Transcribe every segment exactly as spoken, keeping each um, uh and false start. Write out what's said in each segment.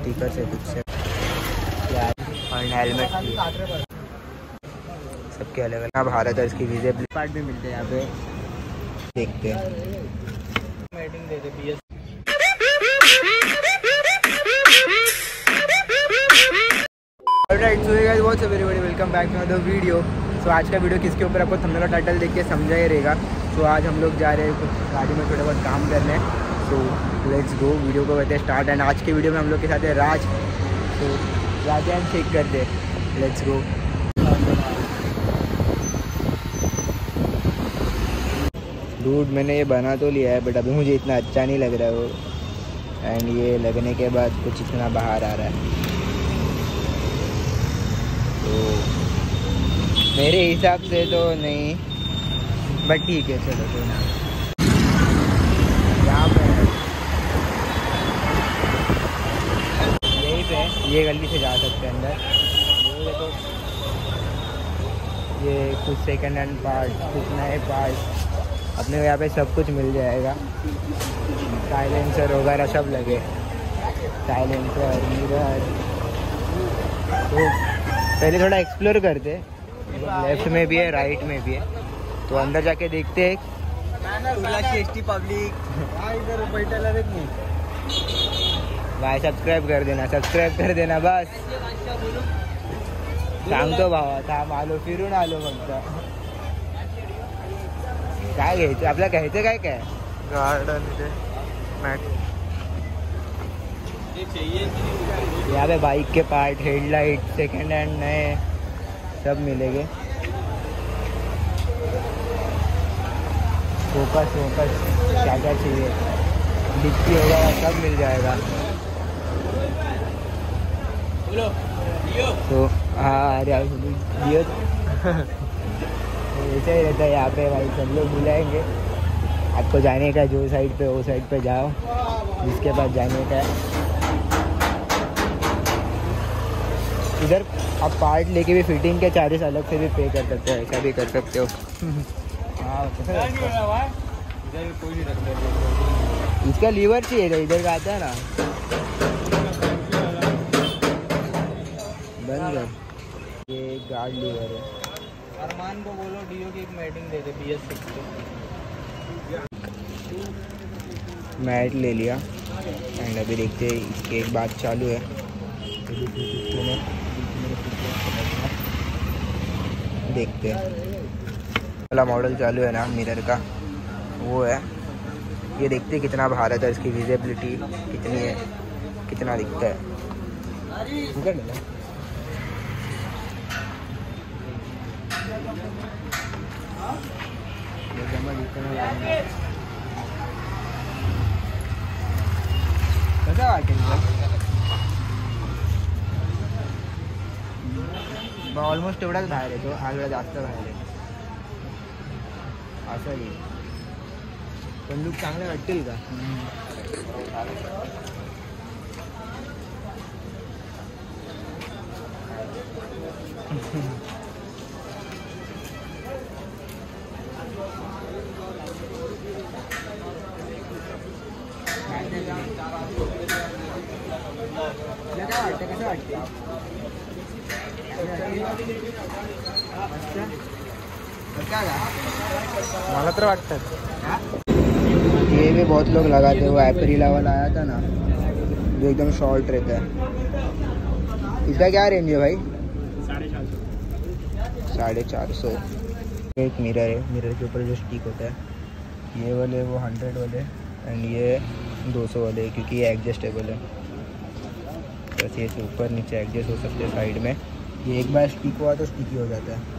Sticker से कुछ से और हेलमेट सबके अलग अलग भारत है। इसकी विजिबिलिटी पार्ट भी मिलते हैं यहाँ पे, देखते हैं। Alright, so guys what's up everybody, welcome back to another video. So आज का वीडियो किसके ऊपर आपको थंबनेल और टाइटल देख के समझा ही रहेगा। सो so, आज हम लोग जा रहे हैं कुछ गाड़ी में थोड़ा बहुत काम करने। सो लेट्स गो, वीडियो को करते हैं स्टार्ट। एंड आज के वीडियो में हम लोग के साथ है राज। तो जाते हैं चेक करते, लेट्स गो। डूड मैंने ये बना तो लिया है बट अभी मुझे इतना अच्छा नहीं लग रहा है वो। एंड ये लगने के बाद कुछ इतना बाहर आ रहा है, तो मेरे हिसाब से तो नहीं, बट ठीक है चलो कोई ना। यहाँ पे यहीं पे ये गली से जा सकते हैं अंदर। ये तो ये कुछ सेकंड हैंड पार्ट, कुछ नए पार्ट अपने को यहाँ पे सब कुछ मिल जाएगा। साइलेंसर वगैरह सब लगे, साइलेंसर, मिरर। तो पहले थोड़ा एक्सप्लोर करते, लेफ्ट में भी है राइट में भी है, तो अंदर जाके देखते हैं। पब्लिक भाई सब्सक्राइब कर देना, सब्सक्राइब कर देना बस। सांगतो भावा थांब आलो, फिरून आलो फक्त। काय घ्यायचं आपल्याला, घ्यायचं काय काय गार्डन यहाँ पे बाइक के पार्ट, हेडलाइट, सेकेंड हैंड नए सब मिलेंगे। फोकस फोकस क्या क्या चाहिए, डिक्की वगैरह सब मिल जाएगा। तो हाँ अरे जियो ऐसा ही रहता है यहाँ पे भाई, सब लोग बुलाएंगे आपको जाने का, जो साइड पे वो साइड पे जाओ, जिसके पास जाने का है। इधर आप पार्ट लेके भी फिटिंग के चार्जेस अलग से भी पे कर सकते हो, ऐसा भी कर सकते हो। हाँ इधर कोई नहीं रखता, इसका लीवर चाहिए था, इधर का आता है ना बंद कर। ये गार्ड लीवर है। अरमान को बोलो डीओ की एक मैटिंग दे दे, बी एस सिक्स मैट ले लिया। एंड अभी देखते हैं इसकी एक बात चालू है। देखते हैं वाला मॉडल चालू है ना मिरर का, वो है। ये देखते हैं कितना भारत है, इसकी विजिबिलिटी कितनी है, कितना दिखता है। कसं वाटेल ऑलमोस्ट एवढाच बाहेर येतो, हा वेळा जास्त बाहेर आहे असं आहे। पण लूक चांगले वाटतील का? काय वाटतं, कसं वाटतं? मला तर वाटतं ये भी बहुत लोग लगाते हैं। वो एप्रिला वाला आया था ना जो एकदम शॉर्ट रहता है, इसका क्या रेंज है भाई? साढ़े चार सौ साढ़े चार सौ एक मिरर है, मिरर के ऊपर जो स्टिक होता है, ये वाले वो हंड्रेड वाले, एंड ये दो सौ वाले, क्योंकि ये एडजस्टेबल है। बस ये ऊपर नीचे एडजस्ट हो सकते हैं साइड में। ये एक बार स्टिक हुआ तो स्टिकी हो जाता है।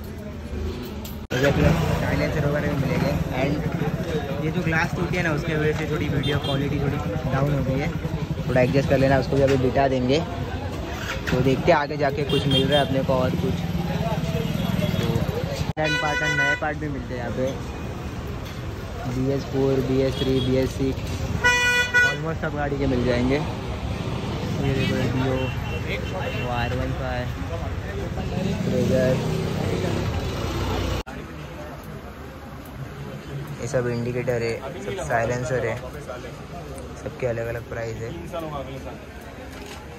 साइलेंसर वगैरह भी मिलेंगे। एंड ये जो ग्लास टूटी है ना, उसके वजह से थोड़ी वीडियो क्वालिटी थोड़ी डाउन हो गई है, थोड़ा एडजस्ट कर लेना। उसको भी अभी बिठा देंगे, तो देखते हैं आगे जाके कुछ मिल रहा है अपने को और कुछ। तो एंड पार्ट एंड नए पार्ट भी मिलते हैं यहाँ पे, B S four, B S three, B S six, almost सब गाड़ी के मिल जाएंगे। ये देखो डीओ, आर वन फाइव, ये सब इंडिकेटर है, सब साइलेंसर है, सबके अलग अलग प्राइस है।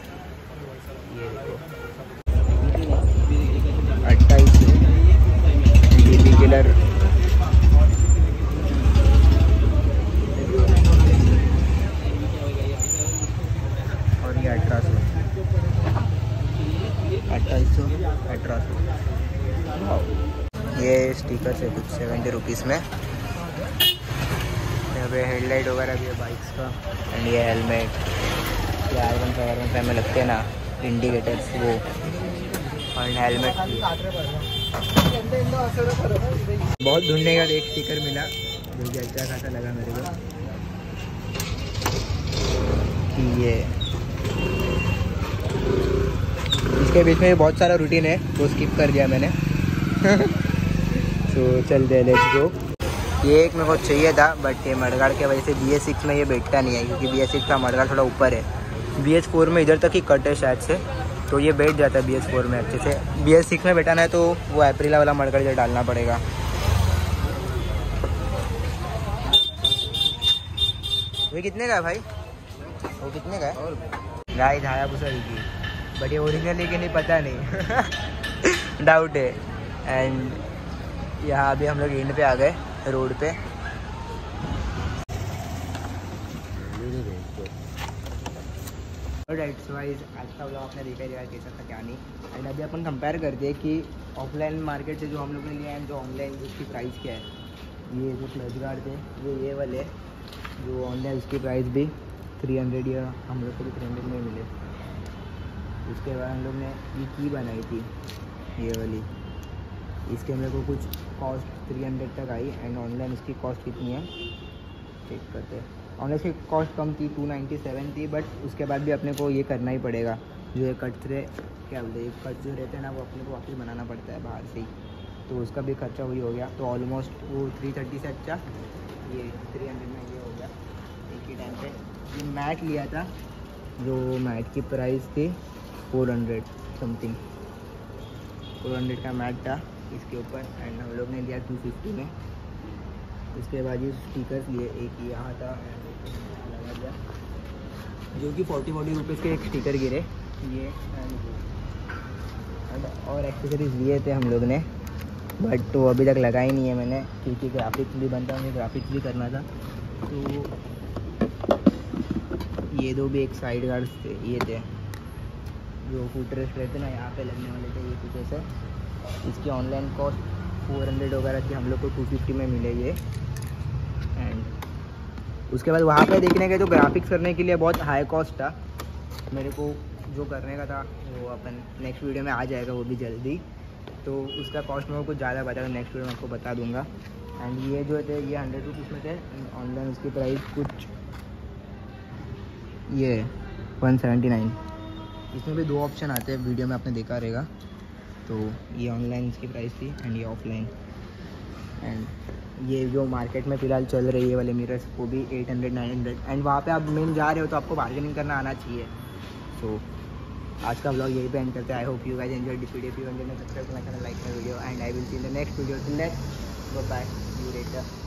ये देखो अट्ठाईस सौ डीपी किलर। और ये अठारह सौ अट्ठाईस सौ अठारह सौ। ये स्टिकर है कुछ सेवेंटी रुपीज़ में। यहाँ पे हेडलाइट वगैरह भी है बाइक्स का। एंड ये हेलमेट, ये R one five R one five में लगते हैं ना इंडिकेटर्स, वो और हेलमेट। बहुत ढूंढने का एक स्टिकर मिला जो कि अच्छा खासा लगा मेरे को कि ये इसके बीच में बहुत सारा रूटीन है वो स्किप कर दिया मैंने। तो चल दे लेट्स गो। ये एक मेरे को चाहिए था बट ये मडगाड़ के वजह से बी एस सिक्स में ये बैठता नहीं है क्योंकि बी एस सिक्स का मडगाड़ थोड़ा ऊपर है। बी एस फोर में इधर तक ही कट है शायद से, तो ये बैठ जाता है बी एस फोर में अच्छे से। बी एस सिक्स में बैठाना है तो वो एप्रिला वाला मडगाड़ इधर डालना पड़ेगा। वो कितने का है भाई? वो कितने का है? गाइस हायाबुसा की, बट ये ओरिजिनल है कि नहीं पता नहीं। डाउट है। एंड यहाँ अभी हम लोग एंड पे आ गए रोड पे। राइट्स वाइज आज का ब्लॉग आपने देखा जाएगा कैसा था क्या नहीं। एंड अभी अपन कंपेयर करते हैं कि ऑफलाइन मार्केट से जो हम लोग ने लिया है जो ऑनलाइन उसकी प्राइस क्या है। ये जो क्लच गार्ड थे वो ये वाले जो ऑनलाइन उसकी प्राइस भी थ्री हंड्रेड या हम लोग को भी थ्री हंड्रेड में मिले। उसके बाद हम लोग ने ये की बनाई थी ये वाली, इसके मेरे को कुछ कॉस्ट थ्री हंड्रेड तक आई। एंड ऑनलाइन इसकी कॉस्ट कितनी है चेक करते हैं। ऑनलाइन इसकी कॉस्ट कम थी, टू नाइन्टी सेवन थी, बट उसके बाद भी अपने को ये करना ही पड़ेगा। जो ये कट से क्या बोलते हैं कट जो रहते हैं ना वो अपने को वापस बनाना पड़ता है बाहर से ही, तो उसका भी खर्चा वही हो गया। तो ऑलमोस्ट वो थ्री थर्टी से अच्छा ये थ्री हंड्रेड में ये हो गया एक ही टाइम पे। ये मैट लिया था जो मैट की प्राइस थी four hundred something, four hundred का मैट था इसके ऊपर। एंड हम लोग ने लिया टू फिफ्टी में। उसके बाद ये स्टिकर्स लिए, एक यहाँ था लगा दिया जो कि फोर्टी फोर्टी रुपीज़ के एक स्टिकर गिरे ये। एंड और एक्सेसरीज लिए थे हम लोग ने बट तो अभी तक लगा ही नहीं है मैंने क्योंकि ग्राफिक्स भी बनता है, मुझे ग्राफिक्स भी करना था। तो ये दो भी एक साइड गार्ड्स थे, ये थे जो फुटरेस्ट रहते ना यहाँ पे लगने वाले थे ये फुटेस है। इसकी ऑनलाइन कॉस्ट फोर हंड्रेड वगैरह थी, हम लोग को टू फिफ्टी में मिले ये। एंड उसके बाद वहाँ पे देखने गए तो ग्राफिक्स करने के लिए बहुत हाई कॉस्ट था मेरे को जो करने का था। वो अपन नेक्स्ट वीडियो में आ जाएगा वो भी जल्दी, तो उसका कॉस्ट मेरे को कुछ ज़्यादा बता, नेक्स्ट वीडियो में आपको बता दूंगा। एंड ये जो थे ये हंड्रेड रुपीज़ में थे। ऑनलाइन उसकी प्राइस कुछ ये वन सेवेंटी नाइन। इसमें भी दो ऑप्शन आते हैं, वीडियो में आपने देखा रहेगा। तो ये ऑनलाइन इसकी प्राइस थी एंड ये ऑफलाइन। एंड ये जो मार्केट में फ़िलहाल चल रही है वाले मिरर्स वो भी eight hundred nine hundred. And वहाँ पे आप मेन जा रहे हो तो आपको बार्गेनिंग करना आना चाहिए। सो so, आज का ब्लॉग यही पे एंड करते हैं। I hope you guys enjoyed this video. If you want to subscribe to my channel, like my video and I will see in the next video. Till then bye bye, see you letter.